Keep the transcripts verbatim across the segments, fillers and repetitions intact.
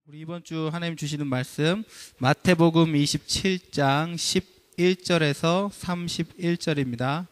우리 이번 주 하나님 주시는 말씀 마태복음 이십칠 장 십일 절에서 삼십일 절입니다.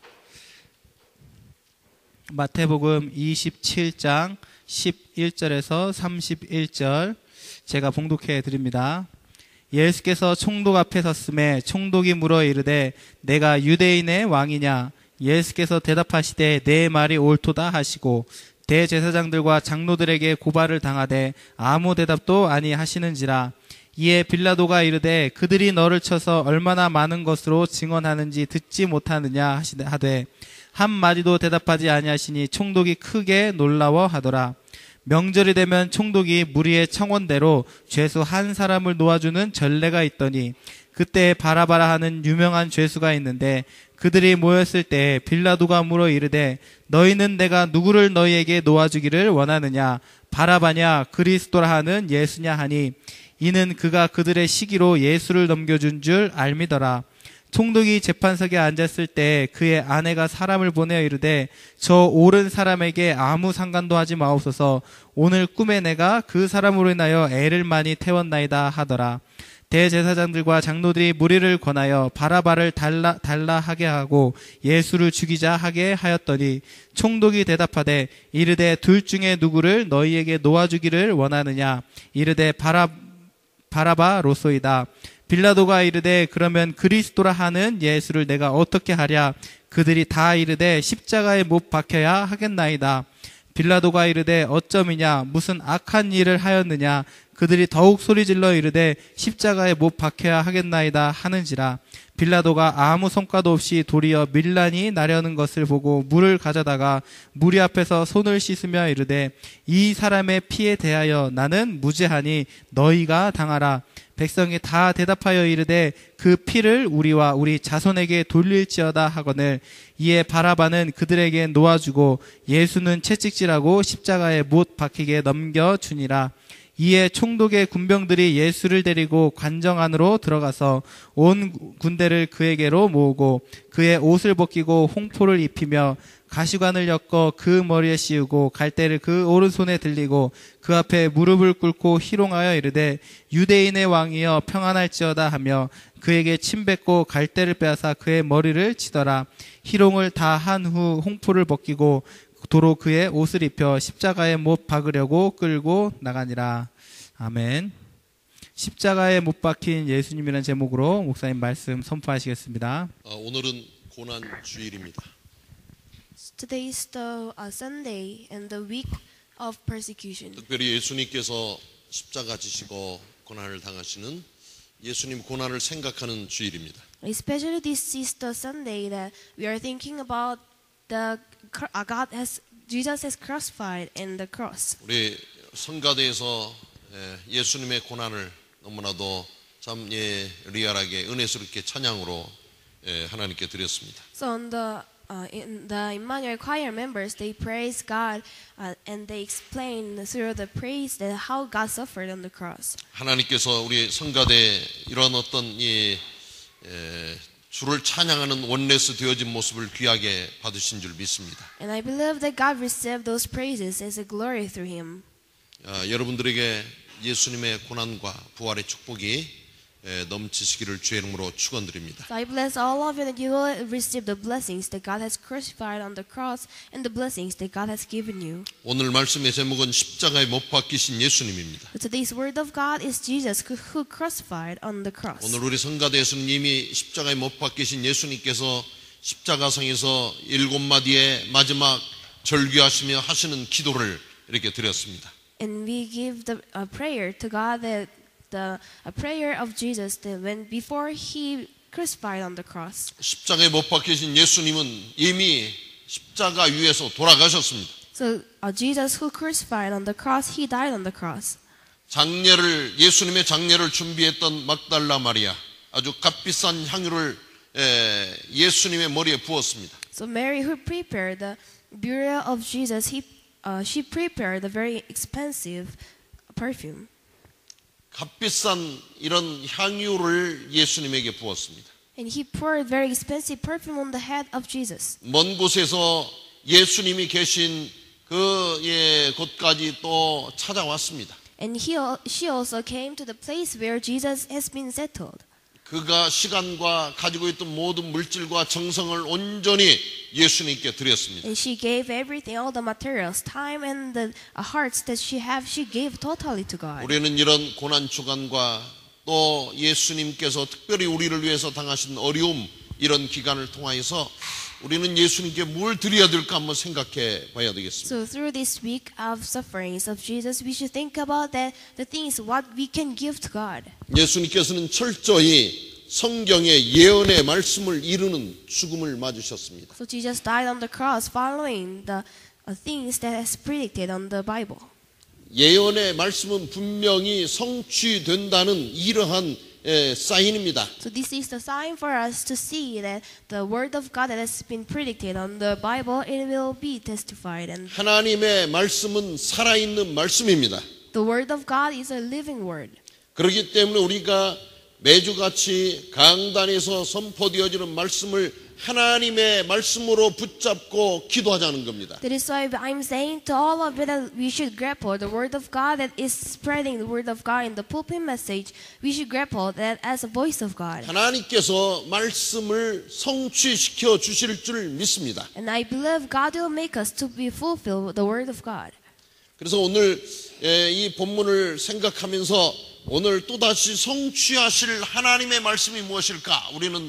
마태복음 이십칠 장 십일 절에서 삼십일 절 제가 봉독해 드립니다. 예수께서 총독 앞에 섰음에 총독이 물어 이르되 내가 유대인의 왕이냐? 예수께서 대답하시되 내 말이 옳도다 하시고 대제사장들과 장로들에게 고발을 당하되 아무 대답도 아니하시는지라. 이에 빌라도가 이르되 그들이 너를 쳐서 얼마나 많은 것으로 증언하는지 듣지 못하느냐 하되 한마디도 대답하지 아니하시니 총독이 크게 놀라워하더라. 명절이 되면 총독이 무리의 청원대로 죄수 한 사람을 놓아주는 전례가 있더니 그때 바라바라 하는 유명한 죄수가 있는데 그들이 모였을 때 빌라도가 물어 이르되 너희는 내가 누구를 너희에게 놓아주기를 원하느냐? 바라바냐 그리스도라 하는 예수냐 하니 이는 그가 그들의 시기로 예수를 넘겨준 줄 알미더라. 총독이 재판석에 앉았을 때 그의 아내가 사람을 보내어 이르되 저 옳은 사람에게 아무 상관도 하지 마옵소서. 오늘 꿈에 내가 그 사람으로 인하여 애를 많이 태웠나이다 하더라. 대제사장들과 장로들이 무리를 권하여 바라바를 달라, 달라 하게 하고 예수를 죽이자 하게 하였더니 총독이 대답하되 이르되 둘 중에 누구를 너희에게 놓아주기를 원하느냐? 이르되 바라, 바라바로소이다. 빌라도가 이르되 그러면 그리스도라 하는 예수를 내가 어떻게 하랴? 그들이 다 이르되 십자가에 못 박혀야 하겠나이다. 빌라도가 이르되 어쩌미냐? 무슨 악한 일을 하였느냐? 그들이 더욱 소리질러 이르되 십자가에 못 박혀야 하겠나이다 하는지라. 빌라도가 아무 성과도 없이 도리어 밀란이 나려는 것을 보고 물을 가져다가 무리 앞에서 손을 씻으며 이르되 이 사람의 피에 대하여 나는 무죄하니 너희가 당하라. 백성이 다 대답하여 이르되 그 피를 우리와 우리 자손에게 돌릴지어다 하거늘. 이에 바라바는 그들에게 놓아주고 예수는 채찍질하고 십자가에 못 박히게 넘겨주니라. 이에 총독의 군병들이 예수를 데리고 관정 안으로 들어가서 온 군대를 그에게로 모으고 그의 옷을 벗기고 홍포를 입히며 가시관을 엮어 그 머리에 씌우고 갈대를 그 오른손에 들리고 그 앞에 무릎을 꿇고 희롱하여 이르되 유대인의 왕이여 평안할지어다 하며 그에게 침 뱉고 갈대를 빼앗아 그의 머리를 치더라. 희롱을 다 한 후 홍포를 벗기고 도로 그의 옷을 입혀 십자가에 못 박으려고 끌고 나가니라. 아멘. 십자가에 못 박힌 예수님이라는 제목으로 목사님 말씀 선포하시겠습니다. 어, 오늘은 고난 주일입니다. Today is the uh, Sunday and the week of persecution. 특별히 예수님께서 십자가 지시고 고난을 당하시는 예수님 고난을 생각하는 주일입니다. Especially this is the Sunday that we are thinking about the uh, God has Jesus has crucified in the cross. 우리 성가대에서 예수님의 고난을 너무나도 참 예, 리얼하게 은혜스럽게 찬양으로 예, 하나님께 드렸습니다. So on the uh, in the Emmanuel choir members they praise God uh, and they explain through the praise that how God suffered on the cross. 하나님께서 우리 성가대 이런 어떤 이 예, 주를 찬양하는 원내스 되어진 모습을 귀하게 받으신 줄 믿습니다. And I believe that God received those praises as a glory through him. 아, 여러분들에게 예수님의 고난과 부활의 축복이 에, 넘치시기를 주의 이름으로 축원드립니다. So I bless all of you that you will receive the blessings that God has crucified on the cross and the blessings that God has given you. 오늘 말씀의 제목은 십자가에 못 박히신 예수님입니다. So today's word of God is Jesus who, who crucified on the cross. 오늘 우리 성가대에서는 이미 십자가에 못 박히신 예수님께서 십자가상에서 일곱 마디의 마지막 절규하시며 하시는 기도를 이렇게 드렸습니다. And we give the a prayer to God that the a prayer of Jesus that when before he crucified on the cross. 십자가에 못 박히신 예수님은 이미 십자가 위에서 돌아가셨습니다. So uh, Jesus who crucified on the cross, he died on the cross. 장례를 예수님의 장례를 준비했던 막달라 마리아 아주 값비싼 향유를 에, 예수님의 머리에 부었습니다. So Mary who prepared the burial of Jesus, he uh, she prepared the very expensive perfume. 값비싼 이런 향유를 예수님에게 부었습니다. And he poured very expensive perfume on the head of Jesus. 먼 곳에서 예수님이 계신 그 예, 곳까지 또 찾아왔습니다. And he, al- she also came to the place where Jesus has been settled. 그가 시간과 가지고 있던 모든 물질과 정성을 온전히 예수님께 드렸습니다. And she gave everything, all the materials, time and the uh, hearts that she have, she gave totally to God. 우리는 이런 고난 주간과 또 예수님께서 특별히 우리를 위해서 당하신 어려움 이런 기간을 통하여서 우리는 예수님께 뭘 드려야 될까 한번 생각해 봐야 되겠습니다. So through this week of sufferings of Jesus, we should think about that the things what we can give to God. 예수님께서는 철저히 성경의 예언의 말씀을 이루는 죽음을 맞으셨습니다. So Jesus died on the cross following the uh, things that is predicted on the Bible. 예언의 말씀은 분명히 성취된다는 이러한 에, 사인입니다. So this is the sign for us to see that the word of God that has been predicted on the Bible, it will be testified. And 하나님의 말씀은 살아있는 말씀입니다. the word of God is a living word. 그렇기 때문에 우리가 매주같이 강단에서 선포되어지는 말씀을 하나님의 말씀으로 붙잡고 기도하자는 겁니다. That is why I'm saying to all of you that we should grapple the word of God that is spreading the word of God in the pulpit message. We should grapple that as a voice of God. 하나님께서 말씀을 성취시켜 주실 줄 믿습니다. And I believe God will make us to be fulfilled the word of God. 그래서 오늘 이 본문을 생각하면서 오늘 또다시 성취하실 하나님의 말씀이 무엇일까 우리는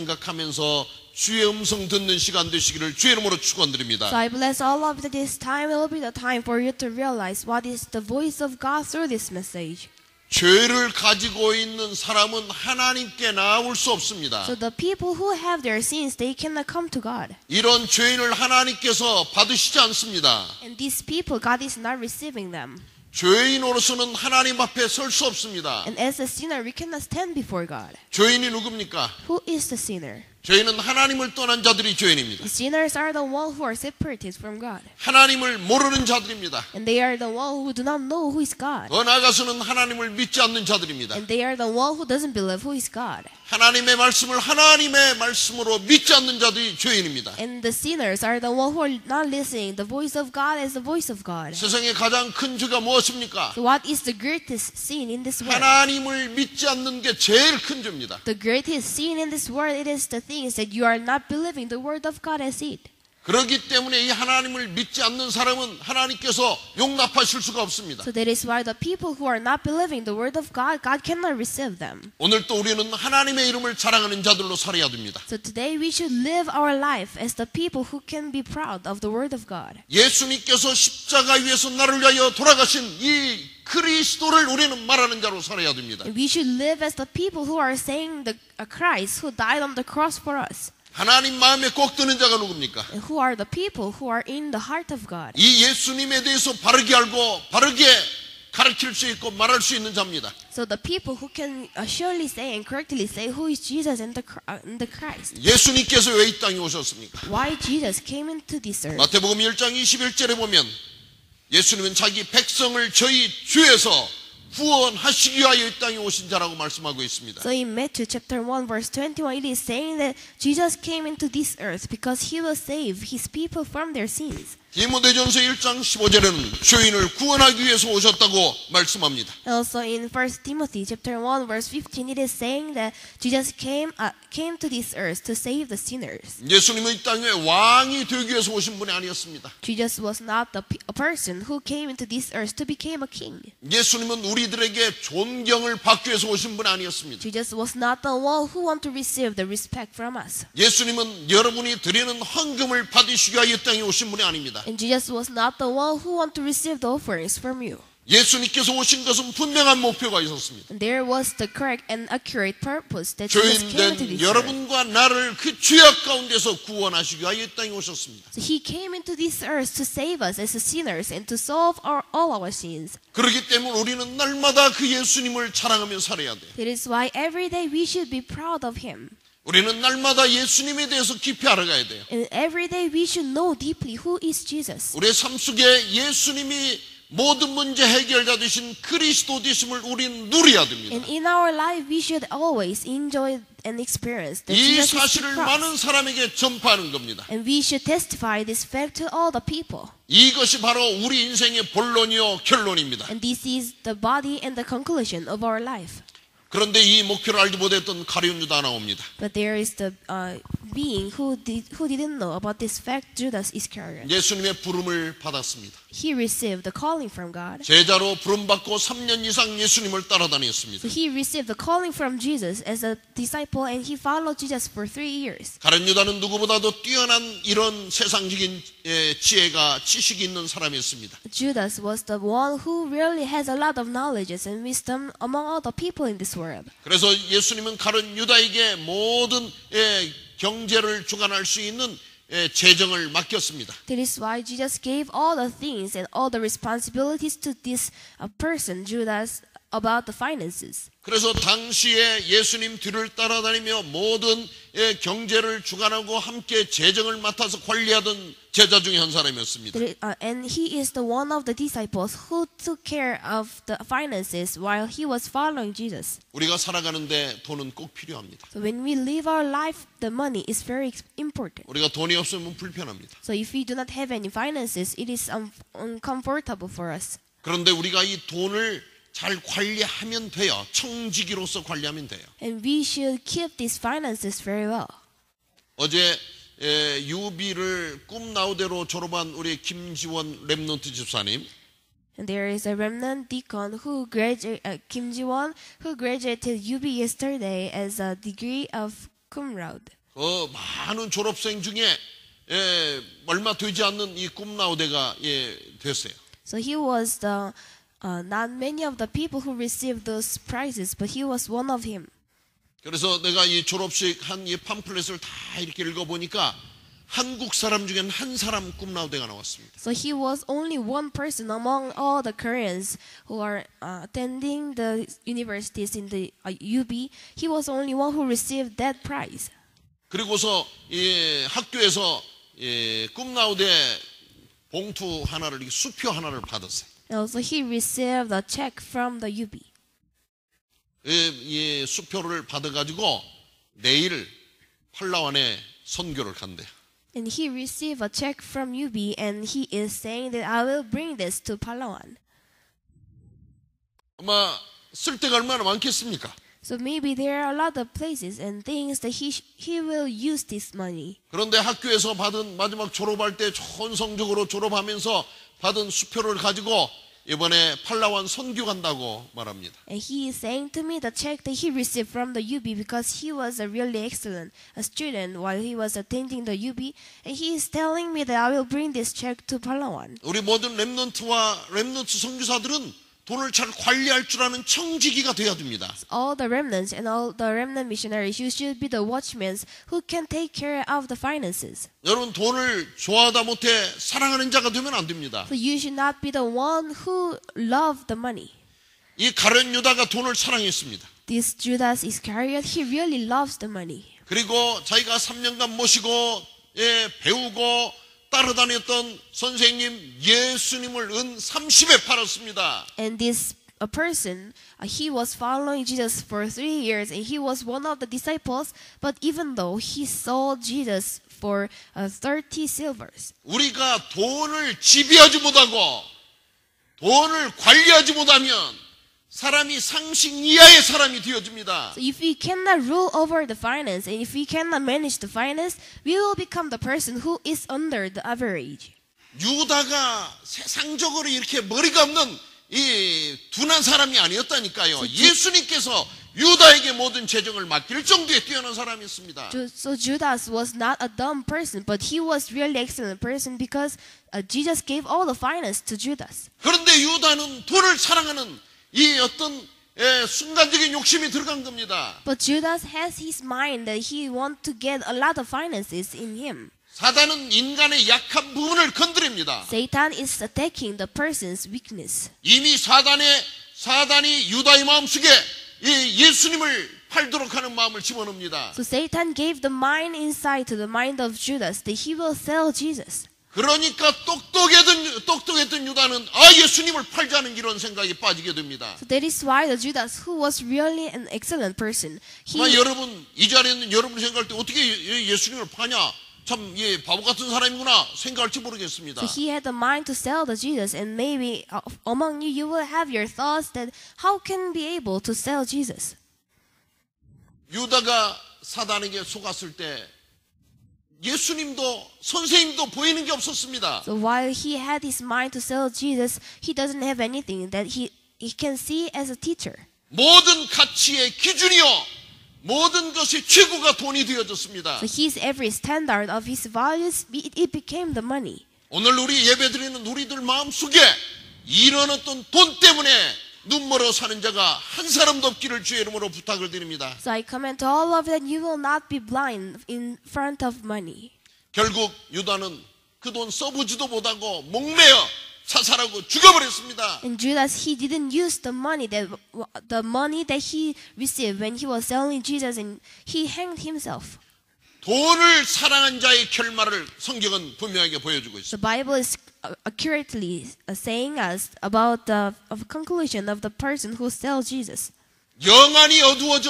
생각하면서 주의 음성 듣는 시간 되시기를 주의 이름으로 축원드립니다. So I bless all of you that this time will be the time for you to realize what is the voice of God through this message. 죄를 가지고 있는 사람은 하나님께 나올 수 없습니다. So the people who have their sins, they cannot come to God. 이런 죄인을 하나님께서 받으시지 않습니다. And these people, God is not receiving them. 죄인으로서는 하나님 앞에 설 수 없습니다. And as a sinner, we cannot stand before God. 죄인이 누굽니까? Who is the sinner? 죄인은 하나님을 떠난 자들이 죄인입니다. The sinners are the ones who are separated from God. 하나님을 모르는 자들입니다. And they are the ones who do not know who is God. 더 나아가서는 하나님을 믿지 않는 자들입니다. And they are the ones who doesn't believe who is God. 하나님의 말씀을 하나님의 말씀으로 믿지 않는 자들이 죄인입니다. And the sinners are the ones who are not listening the voice of God as the voice of God. 세상의 가장 큰 죄가 무엇입니까? So what is the greatest sin in this world? 하나님을 믿지 않는 게 제일 큰 죄입니다. The greatest sin in this world, it is the things that you are not believing the word of God as it. 그렇기 때문에 이 하나님을 믿지 않는 사람은 하나님께서 용납하실 수가 없습니다. So that is why the people who are not believing the word of God, God cannot receive them. 오늘 또 우리는 하나님의 이름을 자랑하는 자들로 살아야 됩니다. So today we should live our life as the people who can be proud of the word of God. 예수님께서 십자가 위에서 나를 위하여 돌아가신 이 그리스도를 우리는 말하는 자로 살아야 됩니다. And we should live as the people who are saying the uh, Christ who died on the cross for us. 하나님 마음에 꼭 드는 자가 누굽니까? And who are the people who are in the heart of God? 이 예수님에 대해서 바르게 알고 바르게 가르칠 수 있고 말할 수 있는 자입니다. So the people who can uh, surely say and correctly say who is Jesus and the, uh, and the Christ. 예수님께서 왜 이 땅에 오셨습니까? Why Jesus came into this earth. 마태복음 일 장 이십일 절에 보면 예수님은 자기 백성을 저희 죄에서 구원하시기 위하여 이 땅에 오신 자라고 말씀하고 있습니다. So in Matthew chapter one verse twenty-one it is saying that Jesus came into this earth because he will save his people from their sins. 디모데전서 일 장 십오 절에는 죄인을 구원하기 위해서 오셨다고 말씀합니다. Also in First Timothy chapter one verse fifteen it is saying that Jesus came uh, came to this earth to save the sinners. 예수님은 이 땅에 왕이 되기 위해서 오신 분이 아니었습니다. Jesus was not the pe- a person who came into this earth to become a king. 예수님은 우리들에게 존경을 받기 위해서 오신 분이 아니었습니다. Jesus was not the one who want to receive the respect from us. 예수님은 여러분이 드리는 헌금을 받으시기 위하여 이 땅에 오신 분이 아닙니다. And Jesus was not the one who want to receive the offerings from you. 예수님께서 오신 것은 분명한 목표가 있었습니다. And there was the correct and accurate purpose that Jesus came into 죄인된 this earth. 여러분과 나를 그 죄악 가운데서 구원하시기 위하여 이 땅에 오셨습니다. So he came into this earth to save us as sinners and to solve our, all our sins. 그렇기 때문에 우리는 날마다 그 예수님을 자랑하며 살아야 돼요. That is why every day we should be proud of him. 우리는 날마다 예수님에 대해서 깊이 알아가야 돼요. And every day we should know deeply who is Jesus. 우리의 삶 속에 예수님이 모든 문제 해결자 되신 그리스도 되심을 우리는 누려야 됩니다. And in our life, we should always enjoy and experience that 이 Jesus is the 사실을 cross. 많은 사람에게 전파하는 겁니다. And we should testify this fact to all the people. 이것이 바로 우리 인생의 본론이요 결론입니다. And this is the body and the conclusion of our life. 그런데 이 목표를 알지 못했던 가룟 유다 나옵니다. But there is the uh, being who did, who didn't know about this fact, Judas Iscariot. 예수님의 부름을 받았습니다. He received the calling from God. 제자로 부름받고 삼 년 이상 예수님을 따라다녔습니다. So he received the calling from Jesus as a disciple, and he followed Jesus for three years. 가룟 유다는 누구보다도 뛰어난 이런 세상적인 예, 지혜가 지식이 있는 사람이었습니다. Judas was the one who really has a lot of knowledge and wisdom among all the people in this world. 그래서 예수님은 가룟 유다에게 모든 예, 경제를 주관할 수 있는 예, 재정을 맡겼습니다. That is why Jesus gave all the things and all the responsibilities to this uh, person, Judas, about the finances. 그래서 당시에 예수님 뒤를 따라다니며 모든 예, 경제를 주관하고 함께 재정을 맡아서 관리하던 제자 중에 한 사람이었습니다. That is, uh, and he is the one of the disciples who took care of the finances while he was following Jesus. 우리가 살아가는데 돈은 꼭 필요합니다. So when we live our life, the money is very important. 우리가 돈이 없으면 불편합니다. So if we do not have any finances, it is un- uncomfortable for us. 그런데 우리가 이 돈을 잘 관리하면 돼요. 청지기로서 관리하면 돼요. And we should keep these finances very well. 어제 에, 유비를 꿈나우대로 졸업한 우리 김지원 랩넌트 집사님, And there is a remnant deacon who graduated, uh, Kim Ji-won, who graduated U B yesterday as a degree of cum laude. 그 많은 졸업생 중에 에, 얼마 되지 않는 이 꿈나우대가 예, 됐어요. So he was the uh, not many of the people who received those prizes, but he was one of him. 그래서 내가 이 졸업식 한 이 팜플렛을 다 이렇게 읽어보니까 한국 사람 중에는 한 사람 꿈나우대가 나왔습니다. So he was only one person among all the Koreans who are uh, attending the universities in the uh, U B. He was only one who received that prize. 그리고서 이 학교에서 이 꿈나우대 봉투 하나를, 수표 하나를 받았어요. And also he received a check from the U B. 이, 이 수표를 받아가지고 내일 팔라완에 선교를 간대요. And he received a check from U B, and he is saying that I will bring this to Palawan. 아마 쓸 데가 얼마나 많겠습니까? So maybe there are a lot of places and things that he sh- he will use this money. 그런데 학교에서 받은 마지막 졸업할 때 좋은 성적으로 졸업하면서 받은 수표를 가지고 이번에 팔라완 선교 간다고 말합니다. And he is saying to me the check that he received from the U B because he was a really excellent a student while he was attending the U B, and he is telling me that I will bring this check to Palawan. 우리 모든 렘넌트와 렘넌트 선교사들은 돈을 잘 관리할 줄 아는 청지기가 돼야 됩니다. All the remnants and all the remnant missionaries, you should be the watchmen who can take care of the finances. 여러분 돈을 좋아하다 못해 사랑하는 자가 되면 안 됩니다. So you should not be the one who love the money. 이 가룟 유다가 돈을 사랑했습니다. This Judas Iscariot, he really loves the money. 그리고 자기가 삼 년간 모시고 예, 배우고 따라다녔던 선생님 예수님을 은 삼십에 팔았습니다. And this a person, uh, he was following Jesus for three years, and he was one of the disciples. But even though he sold Jesus for uh, thirty silvers, 우리가 돈을 지배하지 못하고 돈을 관리하지 못하면 사람이 상식 이하의 사람이 되어집니다. so if we cannot rule over the finance, and if we cannot manage the finance, we will become the person who is under the average. 유다가 세상적으로 이렇게 머리가 없는 이 둔한 사람이 아니었다니까요. 예수님께서 유다에게 모든 재정을 맡길 정도의 뛰어난 사람이었습니다. Ju- So Judas was not a dumb person, but he was really excellent person because uh, Jesus gave all the finance to Judas. 그런데 유다는 돈을 사랑하는 이 어떤 예, 순간적인 욕심이 들어간 겁니다. But Judas has his mind that he want to get a lot of finances in him. 사단은 인간의 약한 부분을 건드립니다. Satan is attacking the person's weakness. 이미 사단의 사단이 유다의 마음속에 이 예수님을 팔도록 하는 마음을 집어넣습니다. So Satan gave the mind inside to the mind of Judas that he will sell Jesus. 그러니까 똑똑했던, 똑똑했던 유다는 아 예수님을 팔자는 이런 생각에 빠지게 됩니다. So that is why the Judas, who was really an excellent person, 아마 he 여러분 이 자리에 있는 여러분 생각할 때 어떻게 예- 예수님을 파냐? 참 예, 바보 같은 사람이구나 생각할지 모르겠습니다. so he had the mind to sell the Jesus, and maybe uh, among you, you will have your thoughts that how can be able to sell Jesus. 유다가 사단에게 속았을 때 예수님도 선생님도 보이는 게 없었습니다. So while he had his mind to sell Jesus, he doesn't have anything that he, he can see as a teacher. 모든 가치의 기준이요 모든 것의 최고가 돈이 되어졌습니다. So his every standard of his values, it, it became the money. 오늘 우리 예배드리는 우리들 마음속에 이런 어떤 돈 때문에 눈멀어 사는 자가 한 사람도 없기를 주의 이름으로 부탁을 드립니다. So I commend to all of that you will not be blind in front of money. 결국 유다는 그 돈 써보지도 못하고 목매어 사살하고 죽어버렸습니다. And Judas, he didn't use the money that the money that he received when he was selling Jesus, and he hanged himself. 돈을 사랑한 자의 결말을 성경은 분명하게 보여주고 있습니다. The Bible is accurately saying us about the of conclusion of the person who sells Jesus. 영안이 어두워져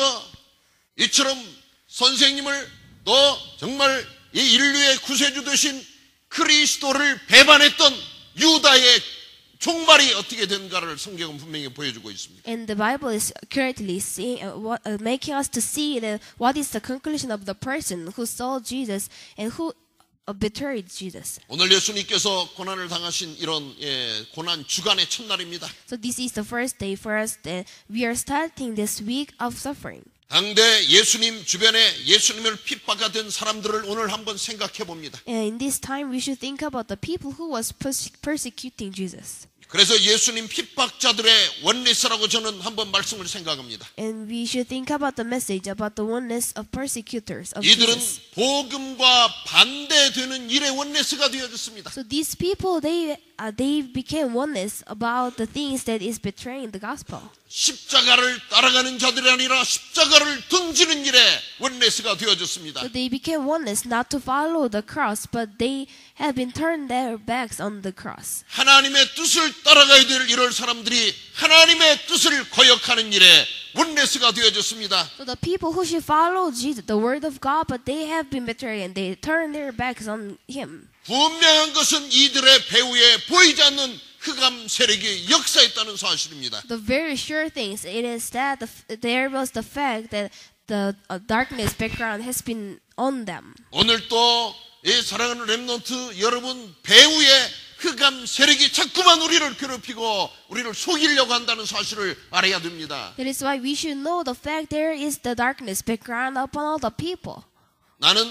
이처럼 선생님을 너 정말 이 인류의 구세주 되신 그리스도를 배반했던 유다의 종말이 어떻게 된가를 성경은 분명히 보여주고 있습니다. And the Bible is accurately seeing, uh, what, uh, making us to see the, what is the conclusion of the person who sold Jesus and who uh, betrayed Jesus. 오늘 예수님께서 고난을 당하신 이런 예, 고난 주간의 첫날입니다. So this is the first day for us that we are starting this week of suffering. 당대 예수님 주변에 예수님을 핍박하던 사람들을 오늘 한번 생각해 봅니다. And in this time we should think about the people who was perse- persecuting Jesus. 그래서 예수님 핍박자들의 원리스라고 저는 한번 말씀을 생각합니다. And we should think about the message about the oneness of persecutors of 이들은 Jesus. 복음과 반대되는 일의 원리스가 되어졌습니다. So these people, they uh, they became oneness about the things that is betraying the gospel. 십자가를 따라가는 자들이 아니라 십자가를 던지는 일에 원리스가 되어졌습니다. So they became oneness not to follow the cross, but they have been turned their backs on the cross. 하나님의 뜻을 따라가야 될 이럴 사람들이 하나님의 뜻을 거역하는 일에 원리스가 되어졌습니다. So the people who should follow Jesus, the word of God, but they have been betrayed and they turn their backs on Him. 분명한 것은 이들의 배후에 보이지 않는 흑암 세력이 역사했다는 사실입니다. The very sure things it is that the, there was the fact that the uh, darkness background has been on them. 오늘 또 이 사랑하는 렘넌트 여러분 배후에 흑암 세력이 자꾸만 우리를 괴롭히고 우리를 속이려고 한다는 사실을 알아야 됩니다. That is why we should know the fact there is the darkness background upon all the people. 나는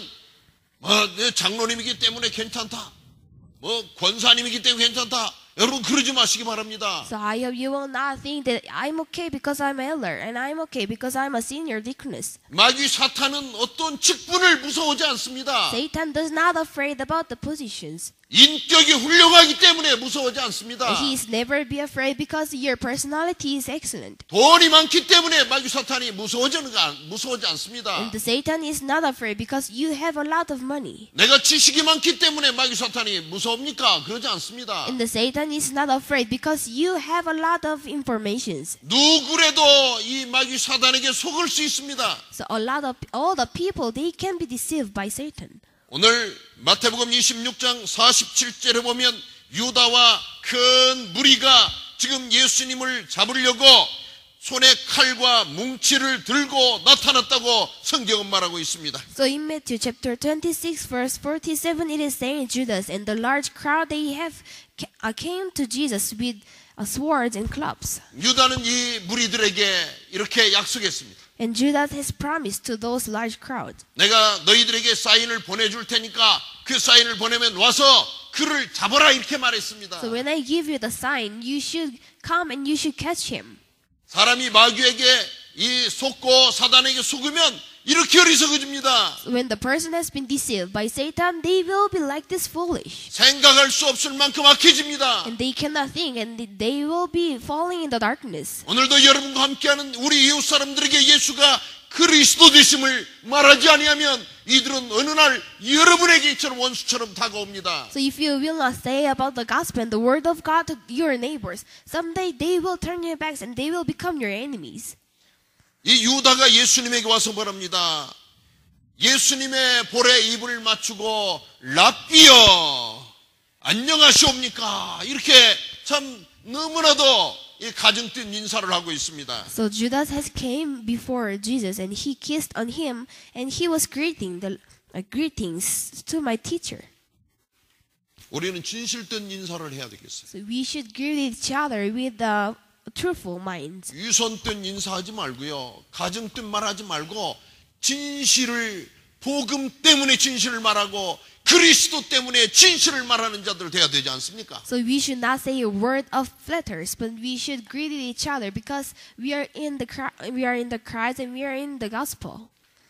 뭐 장로님이기 때문에 괜찮다. 뭐 권사님이기 때문에 괜찮다. 여러분 그러지 마시기 바랍니다. So I hope you will not think that I'm okay because I'm elder and I'm okay because I'm a senior deaconess. 마귀 사탄은 어떤 직분을 무서워하지 않습니다. Satan does not afraid about the positions. 인격이 훌륭하기 때문에 무서워하지 않습니다. He is never be afraid because your personality is excellent. 돈이 많기 때문에 마귀 사탄이 무서워지는 무서워하지 않습니다. And the Satan is not afraid because you have a lot of money. 내가 지식이 많기 때문에 마귀 사탄이 무섭니까? 그러지 않습니다. And the Satan is not afraid because you have a lot of informations. 누구라도 이 마귀 사탄에게 속을 수 있습니다. So a lot of all the people they can be deceived by Satan. 오늘 마태복음 이십육 장 사십칠 절에 보면 유다와 큰 무리가 지금 예수님을 잡으려고 손에 칼과 뭉치를 들고 나타났다고 성경은 말하고 있습니다. So in Matthew chapter twenty-six verse forty-seven it is saying Judas and the large crowd they have came to Jesus with swords and clubs. 유다는 이 무리들에게 이렇게 약속했습니다. And Judas has promised to those large crowds. 내가 너희들에게 사인을 보내줄 테니까 그 사인을 보내면 와서 그를 잡아라 이렇게 말했습니다. So when I give you the sign, you should come and you should catch him. 사람이 마귀에게 이 속고 사단에게 속으면 이렇게 어리석어집니다. When the person has been deceived by Satan, they will be like this foolish. 생각할 수 없을 만큼 악해집니다. And they cannot think and they will be falling in the darkness. 오늘도 여러분과 함께하는 우리 이웃 사람들에게 예수가 그리스도 되심을 말하지 아니하면 이들은 어느 날 여러분에게 이처럼 원수처럼 다가옵니다. So if you will not say about the gospel and the word of God to your neighbors, someday they will turn your backs and they will become your enemies. 이 유다가 예수님에게 와서 뭐랍니다. 예수님의 볼에 입을 맞추고 랍비여 안녕하시옵니까? 이렇게 참 너무나도 이 가증된 인사를 하고 있습니다. So Judas has came before Jesus and he kissed on him and he was greeting the uh, greetings to my teacher. 우리는 진실된 인사를 해야 되겠어요. So we should greet each other with the truthful minds. 위선된 인사하지 말고요. 가증된 말하지 말고 진실을 복음 때문에 진실을 말하고 그리스도 때문에 진실을 말하는 자들 돼야 되지 않습니까? So we should not say a word of flatters, but we should greet each other because we are in the we are in the Christ and we are in the gospel.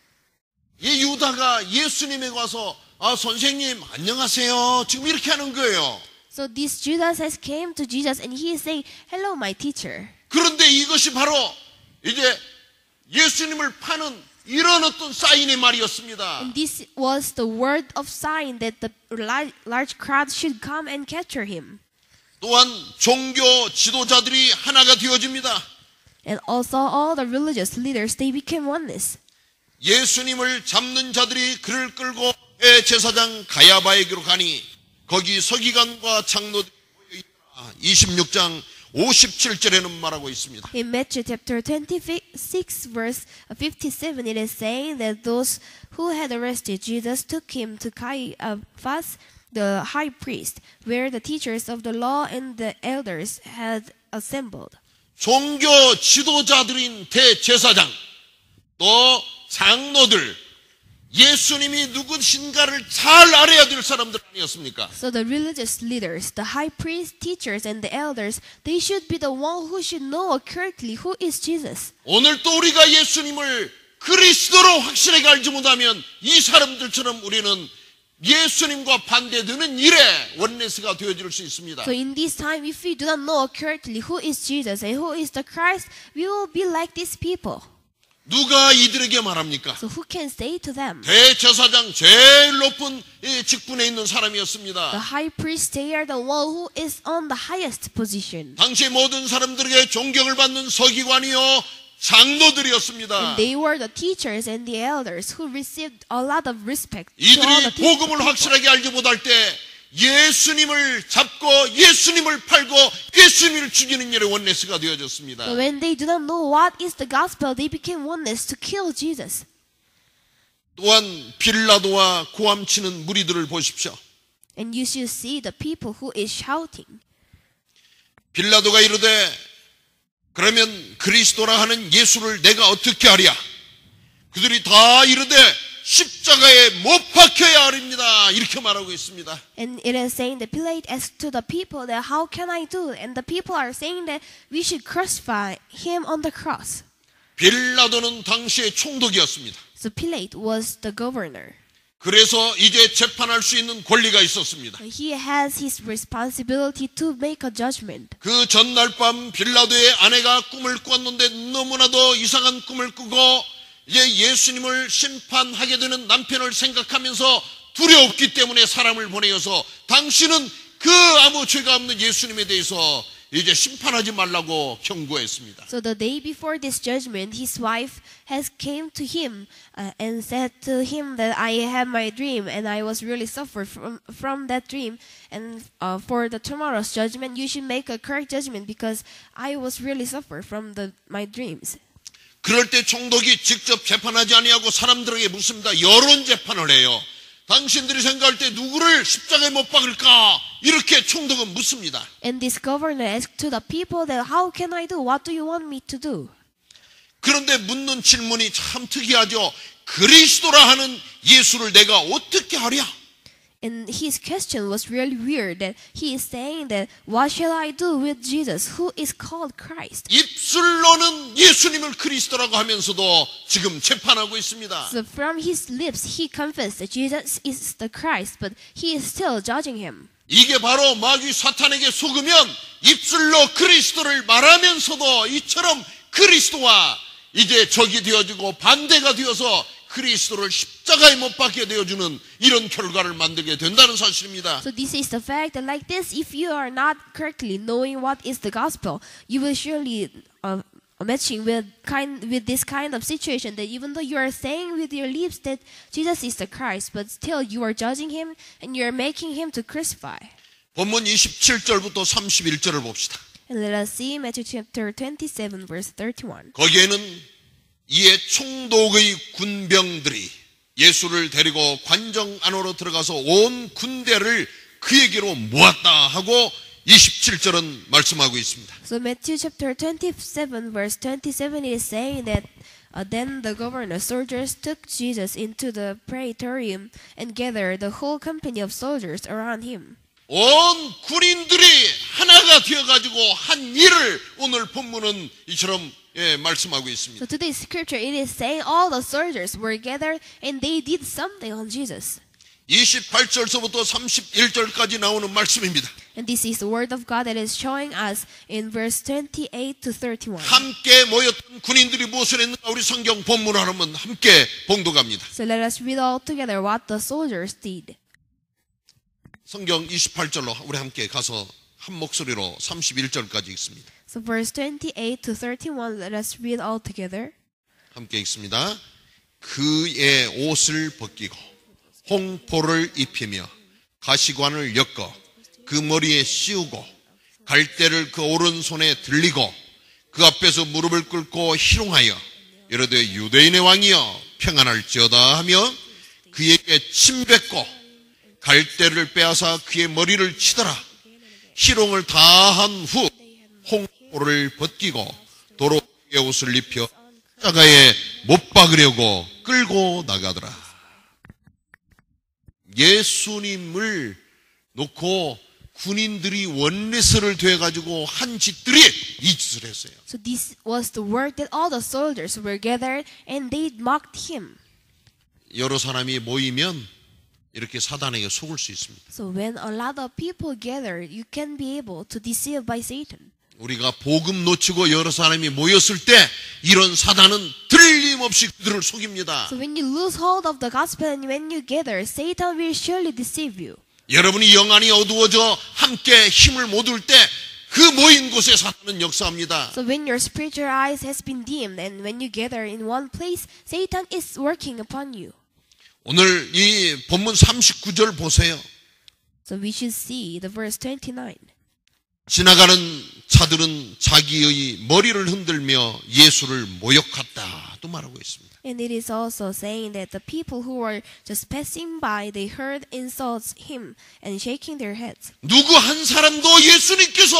이 유다가 예수님에게 와서 아 선생님 안녕하세요 지금 이렇게 하는 거예요. So this Judas has came to Jesus and he is saying, "Hello, my teacher." 그런데 이것이 바로 이제 예수님을 파는 이런 어떤 사인의 말이었습니다. And this was the word of sign that the large crowd should come and capture him. 또한 종교 지도자들이 하나가 되어집니다. And also all the religious leaders, they became oneness. 예수님을 잡는 자들이 그를 끌고 대제사장 가야바에게로 가니 거기 서기관과 장로들이 모여 있더라. 이십육 장 오십칠 절에는 말하고 있습니다. In Matthew chapter twenty-six verse fifty-seven it is saying that those who had arrested Jesus took him to Caiaphas the high priest where the teachers of the law and the elders had assembled. 종교 지도자들인 대제사장 또 장로들 예수님이 누구신가를 잘 알아야 될 사람들 아니었습니까? So the religious leaders, the high priest, teachers, and the elders, they should be the one who should know accurately who is Jesus. 오늘 또 우리가 예수님을 그리스도로 확실하게 알지 못하면 이 사람들처럼 우리는 예수님과 반대되는 일에 원내스가 되어질 수 있습니다. So in this time, if we do not know accurately who is Jesus and who is the Christ, we will be like these people. 누가 이들에게 말합니까? So who can say to them? 대제사장 제일 높은 이 직분에 있는 The 사람이었습니다. high priest, they are the one who is on the highest position. 당시 모든 사람들에게 존경을 받는 서기관이요 장로들이었습니다. And they were the teachers and the elders who received a lot of respect to all the 이들이 복음을 people. 확실하게 알지 못할 때 예수님을 잡고 예수님을 팔고 예수님을 죽이는 일에 원내스가 되어졌습니다. So when they do not know what is the gospel, they became oneness to kill Jesus. 또한 빌라도와 고함치는 무리들을 보십시오. And you should see the people who is shouting. 빌라도가 이르되 그러면 그리스도라 하는 예수를 내가 어떻게 하랴? 그들이 다 이르되 십자가에 못 박혀야 하립니다. 이렇게 말하고 있습니다. And it is saying that Pilate asked to the people that how can I do? And the people are saying that we should crucify him on the cross. 빌라도는 당시의 총독이었습니다. So Pilate was the governor. 그래서 이제 재판할 수 있는 권리가 있었습니다. He has his responsibility to make a judgment. 그 전날 밤 빌라도의 아내가 꿈을 꿨는데 너무나도 이상한 꿈을 꾸고 이제 예수님을 심판하게 되는 남편을 생각하면서 두려웠기 때문에 사람을 보내어서 당신은 그 아무 죄가 없는 예수님에 대해서 이제 심판하지 말라고 경고했습니다. So the day before this judgment, his wife has came to him uh, and said to him that I had my dream and I was really suffered from from that dream. And uh, for the tomorrow's judgment, you should make a correct judgment because I was really suffered from the my dreams. 그럴 때 총독이 직접 재판하지 아니하고 사람들에게 묻습니다. 여론 재판을 해요. 당신들이 생각할 때 누구를 십자가에 못 박을까? 이렇게 총독은 묻습니다. And this governor asked to the people that how can I do? What do you want me to do? 그런데 묻는 질문이 참 특이하죠. 그리스도라 하는 예수를 내가 어떻게 하랴? And his question was really weird that he is saying that what shall I do with Jesus who is called Christ? 입술로는 예수님을 그리스도라고 하면서도 지금 재판하고 있습니다. So from his lips he confessed that Jesus is the Christ, but he is still judging him. 이게 바로 마귀 사탄에게 속으면 입술로 그리스도를 말하면서도 이처럼 그리스도와 이제 적이 되어지고 반대가 되어서 그리스도를 십자가에 못 박게 되어주는 이런 결과를 만들게 된다는 사실입니다. So this is the fact that like this, if you are not correctly knowing what is the gospel, you will surely uh, matching with kind with this kind of situation that even though you are saying with your lips that Jesus is the Christ, but still you are judging him and you are making him to crucify. 본문 이십칠 절부터 삼십일 절을 봅시다. And let us see Matthew chapter twenty-seven, verse thirty-one. 거기에는 이에 총독의 군병들이 예수를 데리고 관정 안으로 들어가서 온 군대를 그에게로 모았다 하고 이십칠 절은 말씀하고 있습니다. So Matthew chapter twenty-seven, verse twenty-seven is saying that uh, then the governor soldiers took Jesus into the praetorium and gathered the whole company of soldiers around him. 온 군인들이 하나가 되어가지고 한 일을 오늘 본문은 이처럼 예, 말씀하고 있습니다. So today's scripture, it is saying all the soldiers were gathered and they did something on Jesus. 이십팔 절서부터 삼십일 절까지 나오는 말씀입니다. And this is the word of God that is showing us in verse twenty-eight to thirty-one. 함께 모였던 군인들이 무엇을 했는가 우리 성경 본문을 하면 함께 봉독합니다. So let us read all together what the soldiers did. 성경 이십팔 절로 우리 함께 가서 한 목소리로 삼십일 절까지 읽습니다. So verse twenty-eight to thirty-one, let us read all together. 함께 읽습니다. 그의 옷을 벗기고 홍포를 입히며 가시관을 엮어 그 머리에 씌우고 갈대를 그 오른손에 들리고 그 앞에서 무릎을 꿇고 희롱하여 이르되 유대인의 왕이여 평안할지어다 하며 그에게 침뱉고 갈대를 빼앗아 그의 머리를 치더라. 희롱을 다한 후 홍포를 벗기고 도로 그의 옷을 입혀 십자가에 못 박으려고 끌고 나가더라. 예수님을 놓고 군인들이 원리스를 돼가지고 한 짓들이 이 짓을 했어요. So this was the work that all the soldiers were gathered and they mocked him. 여러 사람이 모이면 이렇게 사단에게 속을 수 있습니다. So when a lot of people gather, you can be able to deceive by Satan. 우리가 복음 놓치고 여러 사람이 모였을 때 이런 사단은 틀림없이 그들을 속입니다. So when you lose hold of the gospel and when you gather, Satan will surely deceive you. 여러분이 영안이 어두워져 함께 힘을 못 얻을 때 그 모인 곳에 사단은 역사합니다. So when your spiritual eyes has been dimmed and when you gather in one place, Satan is working upon you. 오늘 이 본문 삼십구 절 보세요. So we should see the verse twenty-nine. 지나가는 자들은 자기의 머리를 흔들며 예수를 모욕했다 또 말하고 있습니다. And it is also saying that the people who were just passing by, they heard insults him and shaking their heads. 누구 한 사람도 예수님께서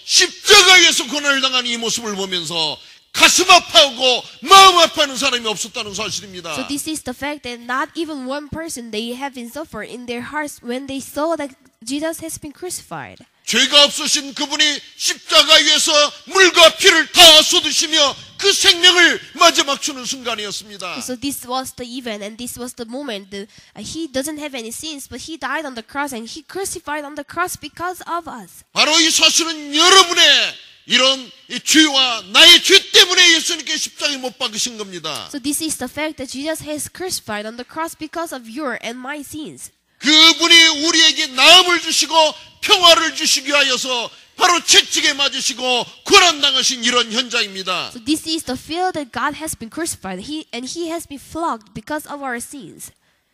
십자가에서 고난을 당한 이 모습을 보면서 가슴 아파하고 마음 아파하는 사람이 없었다는 사실입니다. So this is the fact that not even one person they have been suffered in their hearts when they saw that Jesus has been crucified. 죄가 없으신 그분이 십자가 위에서 물과 피를 다 쏟으시며 그 생명을 마지막 주는 순간이었습니다. So this was the event and this was the moment. The, uh, he doesn't have any sins, but he died on the cross and he crucified on the cross because of us. 바로 이 사실은 여러분의 이런 이 죄와 나의 죄 때문에 예수님께 십자가에 못 박으신 겁니다. So this is the fact that Jesus has crucified on the cross because of your and my sins. 그분이 우리에게 나음을 주시고 평화를 주시기 위하여서 바로 채찍에 맞으시고 고난당하신 이런 현장입니다. So this is the field that God has been crucified. He and He has been flogged because of our sins.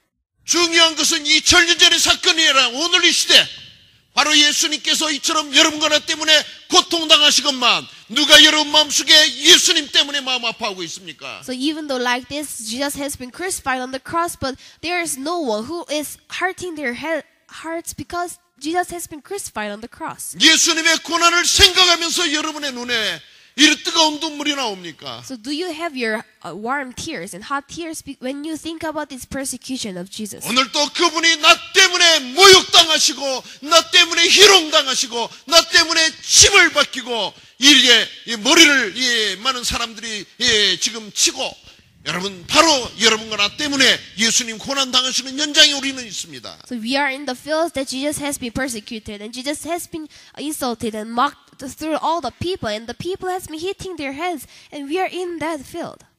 중요한 것은 이천 년 전의 사건이 아니라 오늘 이 시대 바로 예수님께서 이처럼 여러분과 나 때문에 고통당하시건만 누가 여러분 마음속에 예수님 때문에 마음 아파하고 있습니까? So even though like this, Jesus has been crucified on the cross, but there is no one who is hurting their he- hearts because Jesus has been crucified on the cross. 예수님의 고난을 생각하면서 여러분의 눈에 이런 뜨거운 눈물이 나옵니까? So do you have your uh, warm tears and hot tears be- when you think about this persecution of Jesus? 오늘 또 그분이 나 때문에 모욕당하시고 나 때문에 희롱당하시고 나 때문에 침을 박히고 이게 이 머리를 이 많은 사람들이 예, 지금 치고 여러분 바로 여러분과 나 때문에 예수님 고난 당하시는 현장에 우리는 있습니다. So we are in the fields that Jesus has been persecuted and Jesus has been insulted and mocked through all the people and the people has been hitting their heads and we are in that field.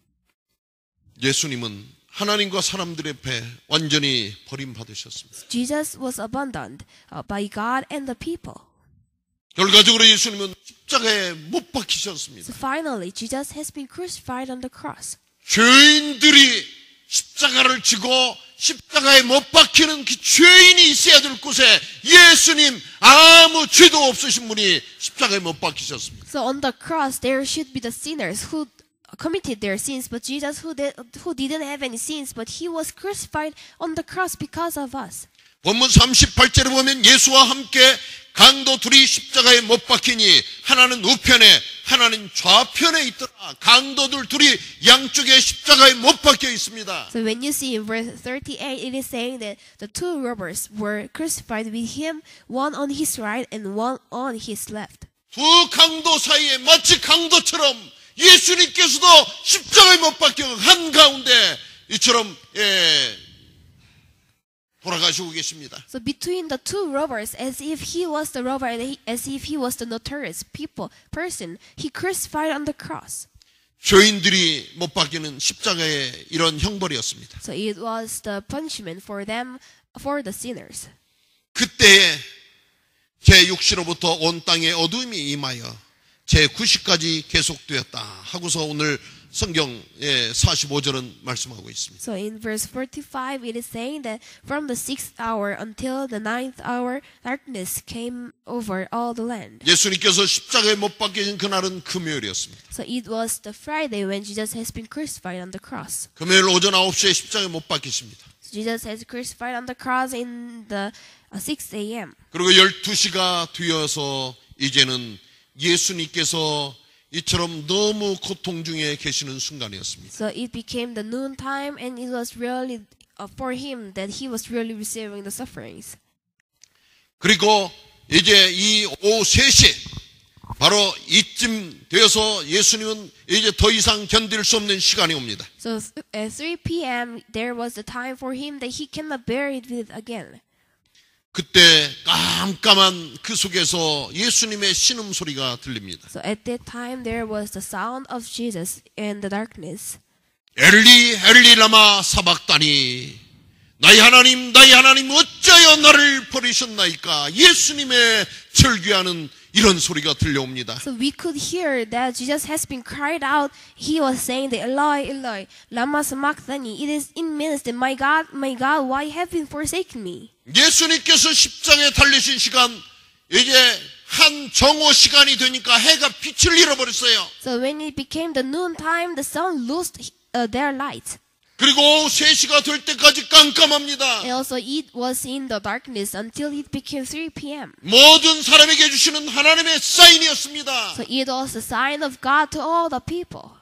예수님은 하나님과 사람들 앞에 완전히 버림받으셨습니다. Jesus was abandoned uh, by God and the people. 결과적으로 예수님은 십자가에 못 박히셨습니다. So finally, Jesus has been crucified on the cross. 죄인들이 십자가를 지고 십자가에 못 박히는 그 죄인이 있어야 될 곳에 예수님 아무 죄도 없으신 분이 십자가에 못 박히셨습니다. So on the cross, there should be the sinners who committed their sins, but Jesus, who did, who didn't have any sins, but he was crucified on the cross because of us. 본문 삼십팔 절에 보면 예수와 함께 강도 둘이 십자가에 못 박히니 하나는 우편에 하나는 좌편에 있더라. 강도들 둘이 양쪽에 십자가에 못 박혀 있습니다. So when you see in verse thirty-eight, it is saying that the two robbers were crucified with him, one on his right and one on his left. 두 강도 사이에 마치 강도처럼 예수님께서도 십자가에 못 박혀 한가운데 이처럼 예, 돌아가시고 계십니다. So between the two robbers, as if he was the robber and he, as if he was the notorious people person, he crucified on the cross. 죄인들이 못 박히는 십자가의 이런 형벌이었습니다. So it was the punishment for them, for the sinners. 그때에 제육 시로부터 온 땅에 어둠이 임하여 제구 시까지 계속되었다 하고서 오늘 성경 사십오 절은 말씀하고 있습니다. So in verse forty-five, it is saying that from the sixth hour until the ninth hour, darkness came over all the land. 예수님께서 십자가에 못 박히신 그날은 금요일이었습니다. So it was the Friday when Jesus has been crucified on the cross. 금요일 오전 아홉 시에 십자가에 못 박히십니다. So Jesus has crucified on the cross in the uh, six a.m. 그리고 열두 시가 되어서 이제는 예수님께서 이처럼 너무 고통 중에 계시는 순간이었습니다. So it became the noon time, and it was really uh, for him that he was really receiving the sufferings. 그리고 이제 이 오후 세 시 바로 이쯤 되어서 예수님은 이제 더 이상 견딜 수 없는 시간이 옵니다. So at three p.m. there was a time for him that he cannot bear it with again. 그때 깜깜한 그 속에서 예수님의 신음 소리가 들립니다. So at that time there was the sound of Jesus in the darkness. 엘리 엘리 라마 사박다니 나의 하나님 나의 하나님 어찌하여 나를 버리셨나이까. 예수님의 절규하는 이런 소리가 들려옵니다. So we could hear that Jesus has been cried out. He was saying that Eloi, Eloi, lama sabachthani. It is in means that my God, my God, why have you forsaken me? 예수님께서 십자가에 달리신 시간 이제 한 정오 시간이 되니까 해가 빛을 잃어버렸어요. So when it became the noon time, the sun lost uh, their light. 그리고 오후 세 시가 될 때까지 깜깜합니다. And also it was in the darkness until it became three p.m. 모든 사람에게 주시는 하나님의 사인이었습니다. So it was a sign of God to all the people.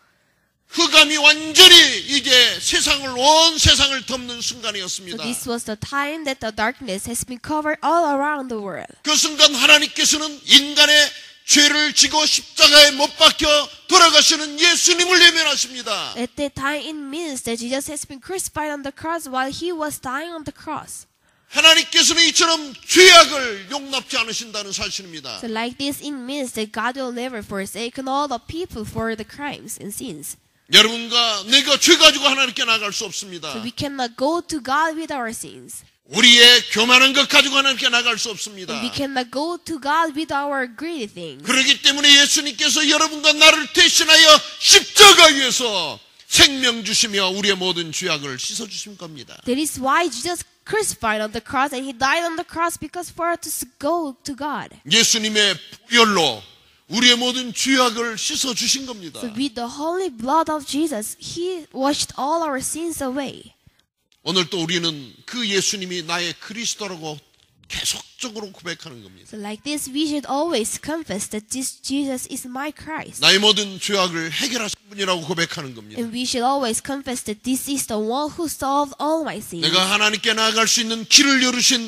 흑암이 완전히 이제 세상을 온 세상을 덮는 So 순간이었습니다. this was the time that the darkness has been covered all around the world. 그 순간 하나님께서는 인간의 죄를 지고 십자가에 못 박혀 돌아가시는 예수님을 외면하십니다. At that time it means that Jesus has been crucified on the cross while he was dying on the cross. 하나님께서는 이처럼 죄악을 용납지 않으신다는 사실입니다. So like this it means that God will never forsake all the people for the crimes and sins. 여러분과 내가 죄 가지고 하나님께 나갈 수 없습니다. So we cannot go to God with our sins. 우리의 교만한 것 가지고 하나님께 나갈 수 없습니다. And we cannot go to God with our greedy things. 그렇기 때문에 예수님께서 여러분과 나를 대신하여 십자가 위에서 생명 주시며 우리의 모든 죄악을 씻어주신 겁니다. That is why Jesus crucified on the cross and he died on the cross because for us to go to God. 예수님의 보혈로 우리의 모든 죄악을 씻어주신 겁니다. So with the holy blood of Jesus, he washed all our sins away. 오늘 또 우리는 그 예수님이 나의 그리스도라고 계속적으로 고백하는 겁니다. So like this, we should always confess that this Jesus is my Christ. 나의 모든 죄악을 해결하신 분이라고 고백하는 겁니다. And we should always confess that this is the one who solved all my sins. 내가 하나님께 나아갈 수 있는 길을 열으신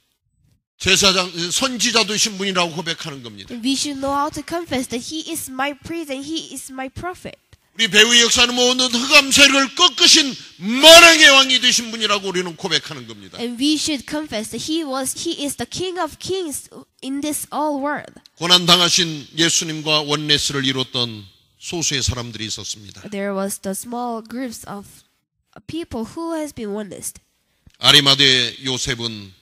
제사장, 선지자 되신 분이라고 고백하는 겁니다. And we should know how to confess that he is my priest and he is my prophet. 우리 배후의 역사는 모든 흑암 세력을 꺾으신 만왕의 왕이 되신 분이라고 우리는 고백하는 겁니다. And we should confess that he was, he is the King of Kings in this all world. 고난 당하신 예수님과 원네스를 이뤘던 소수의 사람들이 있었습니다. There was the small groups of people who has been witnessed. 아리마대의 요셉은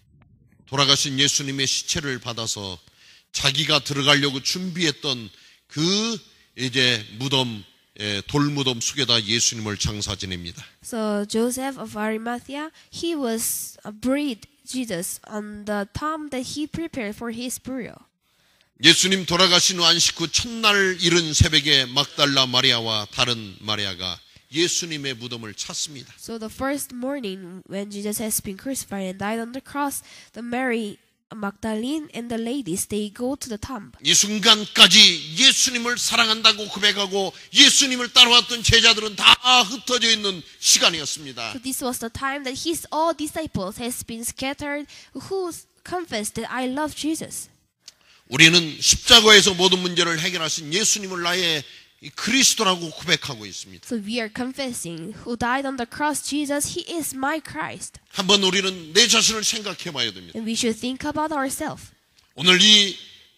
돌아가신 예수님의 시체를 받아서 자기가 들어가려고 준비했던 그 이제 무덤, 돌무덤 속에다 예수님을 장사 지냅니다. So Joseph of Arimathea, he was uh, buried Jesus on the tomb that he prepared for his burial. 예수님 돌아가신 후 안식 후 첫날 이른 새벽에 막달라 마리아와 다른 마리아가 예수님의 무덤을 찾습니다. So the first morning when Jesus has been crucified and died on the cross, the Mary Magdalene and the ladies, they go to the tomb. 이 순간까지 예수님을 사랑한다고 고백하고 예수님을 따라왔던 제자들은 다 흩어져 있는 시간이었습니다. So this was the time that his all disciples has been scattered, who confessed that I love Jesus. 우리는 십자가에서 모든 문제를 해결하신 예수님을 나의 그리스도라고 고백하고 있습니다. So we are confessing, who died on the cross, Jesus, he is my Christ. 한번 우리는 내 자신을 생각해 봐야 됩니다. And we should think about ourselves. 오늘 이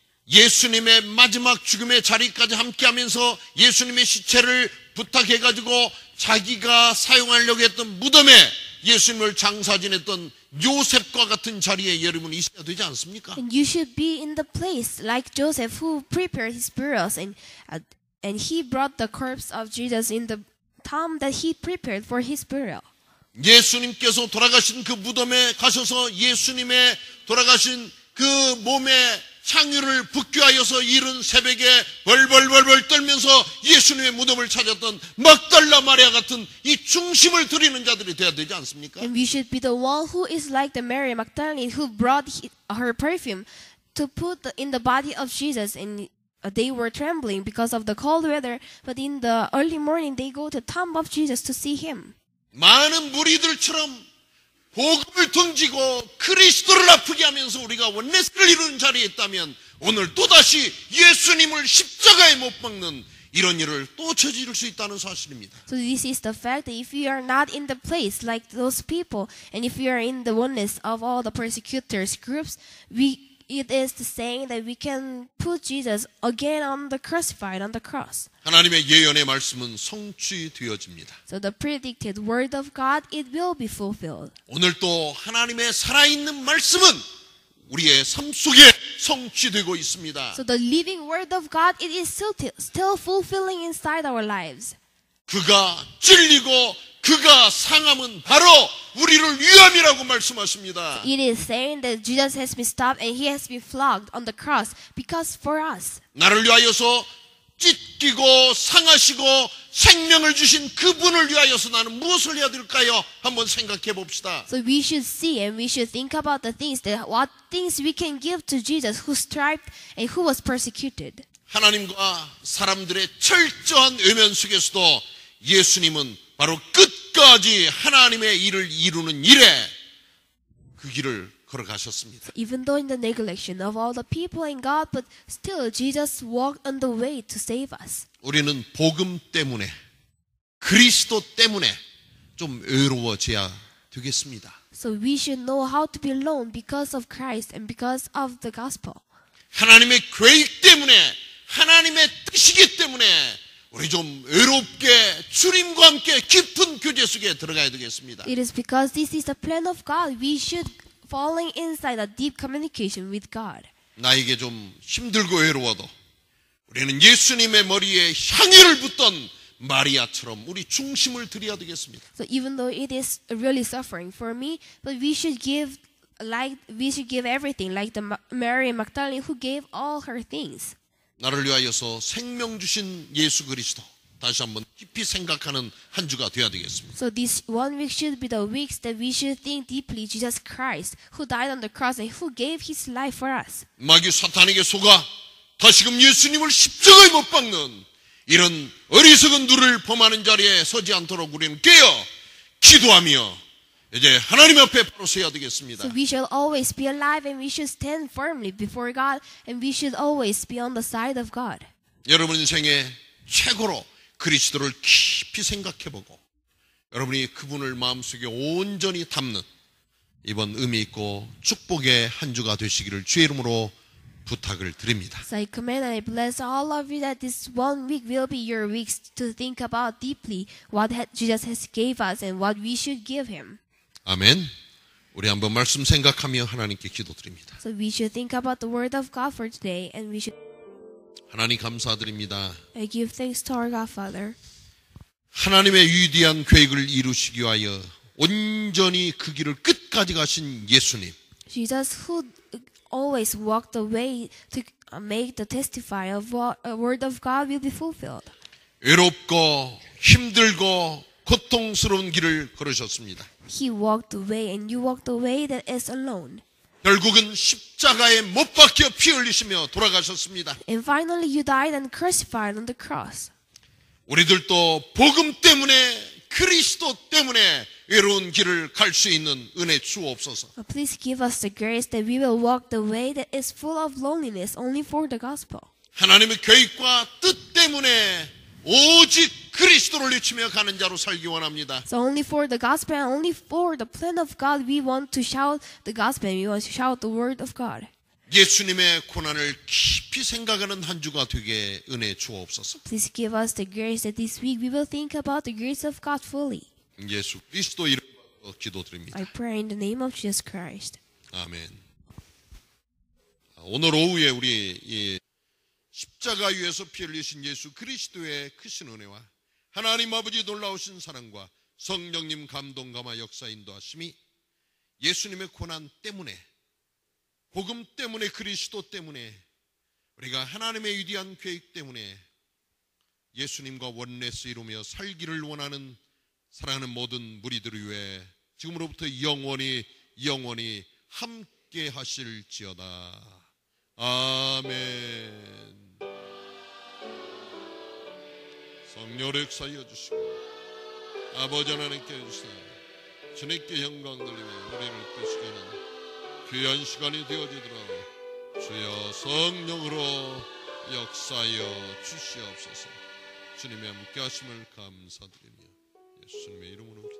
예수님의 마지막 죽음의 자리까지 함께하면서 예수님의 시체를 부탁해가지고 자기가 사용하려고 했던 무덤에 예수님을 장사 지냈던 요셉과 같은 자리에 여러분 있어야 되지 않습니까? And you should be in the place like Joseph, who prepared his burials, and uh, and he brought the corpse of Jesus in the tomb that he prepared for his burial. 예수님께서 돌아가신 그 무덤에 가셔서 예수님의 돌아가신 그 몸의 향유를 북귀하여서 이른 새벽에 벌벌벌벌 떨면서 예수님의 무덤을 찾았던 막달라 마리아 같은 이 중심을 드리는 자들이 되어야 되지 않습니까? And we should be the one who is like the Mary Magdalene, who brought he, her perfume to put the, in the body of Jesus. And uh, they were trembling because of the cold weather, but in the early morning they go to the tomb of Jesus to see him. 많은 무리들처럼 복음을 던지고 그리스도를 아프게 하면서 우리가 원내스를 이루는 자리에 있다면 오늘 또다시 예수님을 십자가에 못 박는 이런 일을 또 저지를 수 있다는 사실입니다. So this is the fact that if you are not in the place like those people, and if you are in the oneness of all the persecutors groups, we it is the saying that we can put Jesus again on the crucified on the cross. 하나님의 예언의 말씀은 성취되어집니다. So the predicted word of God, it will be fulfilled. 오늘 또 하나님의 살아있는 말씀은 우리의 삶 속에 성취되고 있습니다. So the living word of God, it is still, still fulfilling inside our lives. 그가 찔리고 그가 상함은 바로 우리를 위함이라고 말씀하십니다. It is saying that Jesus has been stopped and he has been flogged on the cross because for us. 나를 위하여서 찢기고 상하시고 생명을 주신 그분을 위하여서 나는 무엇을 해야 될까요? 한번 생각해 봅시다. So we should see and we should think about the things that what things we can give to Jesus, who striped and who was persecuted. 하나님과 사람들의 철저한 외면 속에서도 예수님은 바로 끝까지 하나님의 일을 이루는 일에 그 길을 걸어가셨습니다. Even though in the neglection of all the people and God, but still Jesus walked on the way to save us. 우리는 복음 때문에 그리스도 때문에 좀 외로워져야 되겠습니다. So we should know how to be alone because of Christ and because of the gospel. 하나님의 계획 때문에 하나님의 뜻이기 때문에 우리 좀 외롭게 주님과 함께 깊은 교제 속에 들어가야 되겠습니다. It is because this is the plan of God. We should falling inside a deep communication with God. 나에게 좀 힘들고 외로워도 우리는 예수님의 머리에 향유를 붓던 마리아처럼 우리 중심을 드려야 되겠습니다. So even though it is really suffering for me, but we should give like we should give everything like the Mary Magdalene who gave all her things. 나를 위하여서 생명 주신 예수 그리스도 다시 한번 깊이 생각하는 한 주가 되어야 되겠습니다. So this one week should be the weeks that we should think deeply Jesus Christ, who died on the cross and who gave his life for us. 마귀 사탄에게 속아 다시금 예수님을 십자가에 못 박는 이런 어리석은 누를 범하는 자리에 서지 않도록 우리는 깨어 기도하며 이제 하나님 앞에 바로 서야 되겠습니다. So we shall always be alive and we should stand firmly before God and we should always be on the side of God. 여러분 인생의 최고로 그리스도를 깊이 생각해보고 여러분이 그분을 마음속에 온전히 담는 이번 의미 있고 축복의 한 주가 되시기를 주의 이름으로 부탁을 드립니다. So I command and I bless all of you that this one week will be your weeks to think about deeply what ha- Jesus has gave us and what we should give him. 아멘. 우리 한번 말씀 생각하며 하나님께 기도드립니다. So we should think about the word of God for today and we should 하나님 감사드립니다. I give thanks to our God Father. 하나님의 위대한 계획을 이루시기 위하여 온전히 그 길을 끝까지 가신 예수님. Jesus who always walked the way to make the testify of what a word of God will be fulfilled. 외롭고 힘들고 고통스러운 길을 걸으셨습니다. He walked the way and you walked the way that is alone. 결국은 십자가에 못 박혀 피 흘리시며 돌아가셨습니다. And finally you died and crucified on the cross. 우리들도 복음 때문에 그리스도 때문에 외로운 길을 갈 수 있는 은혜 주옵소서. Please give us the grace that we will walk the way that is full of loneliness only for the gospel. 하나님의 계획과 뜻 때문에 오직 그리스도를 외치며 가는 자로 살기 원합니다. So only for the gospel and only for the plan of God we want to shout the gospel and we want to shout the word of God. 예수님의 고난을 깊이 생각하는 한 주가 되게 은혜 주옵소서. Please give us the grace that this week we will think about the grace of God fully. 예수 그리스도 이름으로 기도드립니다. I pray in the name of Jesus Christ. 아멘. 오늘 오후에 우리 이 십자가 위에서 피 흘리신 예수 그리스도의 크신 은혜와 하나님 아버지 놀라우신 사랑과 성령님 감동 감화 역사 인도하심이 예수님의 고난 때문에 복음 때문에 그리스도 때문에 우리가 하나님의 위대한 계획 때문에 예수님과 원내스 이루며 살기를 원하는 사랑하는 모든 무리들을 위해 지금으로부터 영원히 영원히 함께 하실지어다. 아멘. 성령을 역사하여 주시고 아버지 하나님께 해주시나 주님께 영광 돌리며 우리를 뜻시가는 귀한 시간이 되어지도록 주여 성령으로 역사하여 주시옵소서. 주님의 함께 하심을 감사드리며 예수님의 이름으로